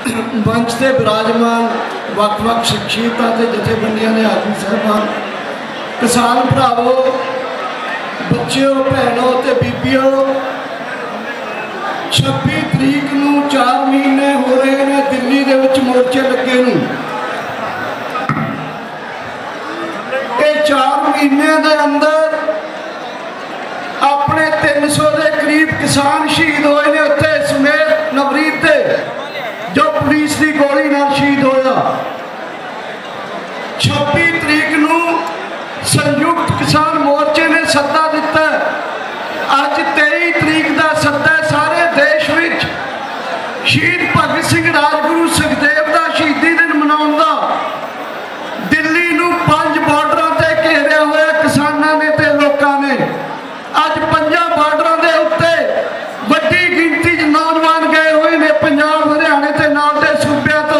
मंच से विराजमान ਵੱਖ-ਵੱਖ शख्सियतां ते जथेबंदियां ने आगू साहबान, किसान भरावो, बच्चों, भैनों ते बीबियों, 26 तरीक नूं 4 महीने हो रहे हैं दिल्ली दे विच मोर्चे लगे नूं। ये 4 महीने दे अंदर अपने 300 के करीब किसान शहीद होए ने उत्थे समेत नवरीत दे जो पुलिस की गोली नाल शहीद होया। 26 तरीक नूं संयुक्त किसान मोर्चे ने सद्दा दिता। अज 23 तरीक का सद्दा सारे देश विच शहीद भगत सिंह राजगुरु सुखदेव का शहीदी दिन मनाउण दा। दिल्ली नूं 5 बार्डरां ते घेरिया होया किसानां ने ते लोकां ने। अज 5 बार्डरां दे उत्ते वड्डी गिनती च नौजवान गए हुए ने पंजाब, हरियाणे ते नाल दे सूबिਆਂ तो।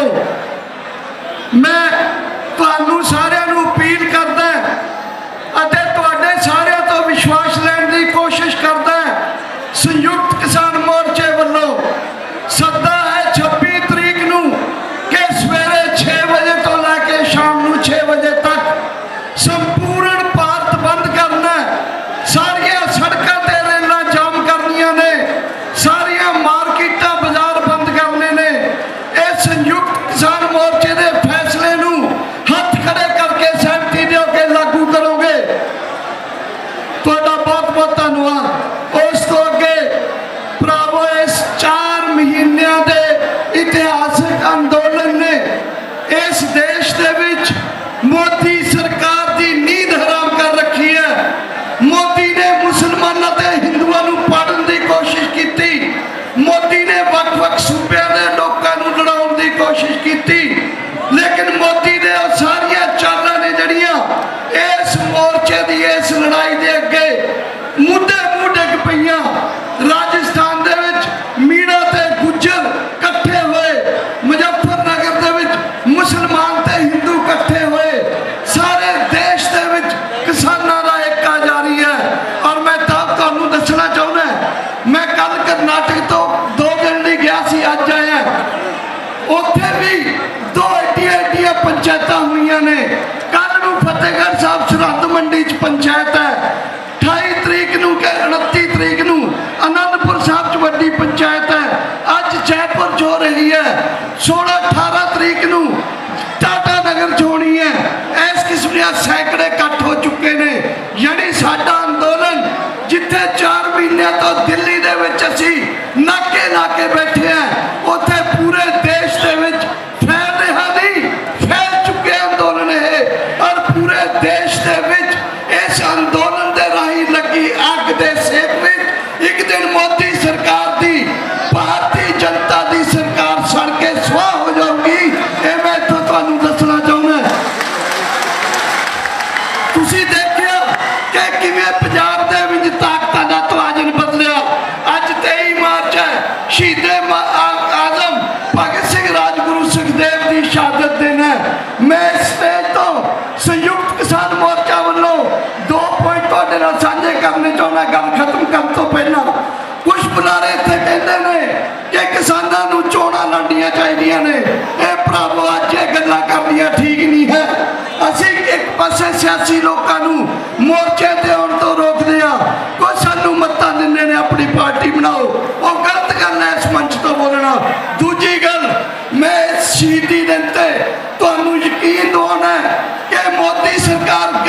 मैं तुहानूं सारिਆਂ नूं अपील करदा अते तुहाडे सारिਆਂ तो विश्वास लैण दी कोशिश करदा। संयुक्त किसान मोर्चे वल्लों सद्दा है 26 तरीक नूं कि सवेरे 6 बजे तो लैके शाम नूं 6 बजे तक संपूर्ण भारत बंद करना। सारिया सड़कों ते रेलां जाम करनियां ने, सारिया मार्केटां बाजार बंद करने ने। इस संयुक्त किसान मोर्चे के फैसले नूं हथ खड़े करके सहमति दो के लागू करोगे। तुहाडा बहुत बहुत धन्नवाद। उस तो अगे भरावो, इस 4 महीनों के इतिहासक अंदोलन ने इस देश दे विच मोदी सरकार की नींद हराम कर रखी है। मोदी ने मुसलमानों ते हिंदुओं नूं पाड़न की कोशिश की। मोदी ने वख-वख सूबिਆਂ ਦੇ लोगों नूं लड़ाउण की कोशिश की, लेकिन मोदी ने सारिया चालां ने जड़ियां इस मोर्चे की इस लड़ाई के अगे मुद्दे मुँह डिग पईयां। राजस्थान दे विच मीणा ते गुज्जर कट्ठे होए, मुजफ्फरनगर दे विच मुसलमान ते हिंदू कट्ठे होए। सारे देश दे विच किसानां दा एकता जारी है। और मैं तुहानूं दसना चाहुंदा, मैं कल कर्नाटक तो 2 दिन लई गया सी, अज आया। उत्थे भी 2 एडियां पंचायतां हुईयां ने। कल नूं फतेहगढ़ साहब सरहद मंडी च पंचायत है। 28 तरीक नूं के 29 तरीक नूं आनंदपुर साहब च वड्डी पंचायत है। अज जयपुर च हो रही है। 16-18 तरीक नूं टाटा नगर च होनी है। इस किस्म के सैकड़े इकट्ठ हो चुके ने। यानी साडा अंदोलन जिथे 4 महीने तो दिल्ली दे विच असी नाके नाके बैठे हैं, उत्थे पूरे देश दे विच फैल रहा नहीं, फैल चुके अंदोलन है। और पूरे देश दे विच इस अंदोलन दे राही लगी अग दे सेक विच एक दिन मोदी सरकार दी, भारतीय जनता दी सरकार सड़ के स्वाह हो जाऊगी। ये मैं तो तुहानूं दसना चाहुंदा। तुसीं देखिया कि किवें पंजाब दे विच ताकतां दा तवाजन बदलिया। अज 23 मार्च है, शहीदे आजम भगत सिंह राजगुरु सुखदेव की शहादत दिन है। मैं इस स्टेज तो संयुक्त किसान मोर्चा वालों 2 पॉइंट तुहाडे नाल साझे करने चाहुंदा। गल खत्म करन तो पहला कुछ बुलारे इत्थे कहंदे ने कि किसानां नूं चोणां लड़नियां चाहीदियां ने। ये भरावो अज ये गल्लां करनियां ठीक नहीं है। असीं एक पासे सियासी लोकां नूं मोर्चे ते आउण तो रोकदे आ, कोई सानूं मत्तां दिंदे ने अपनी पार्टी बनाओ। वो गलत गल है इस मंच तो बोलना। दूजी गल, मैं इस शहीदी दिन ते तुहानूं यकीन दिवाउणा है कि मोदी सरकार